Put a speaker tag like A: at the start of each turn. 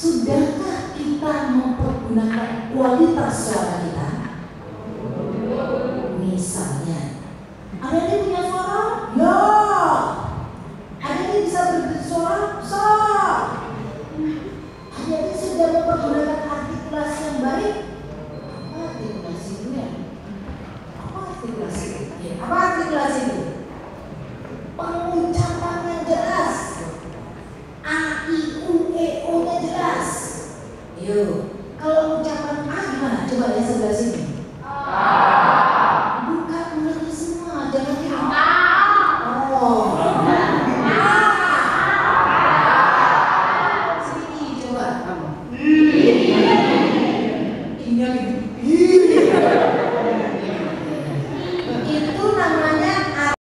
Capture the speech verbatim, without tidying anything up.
A: Sudahkah kita mempergunakan kualitas suara kita? Misalnya, ada yang punya suara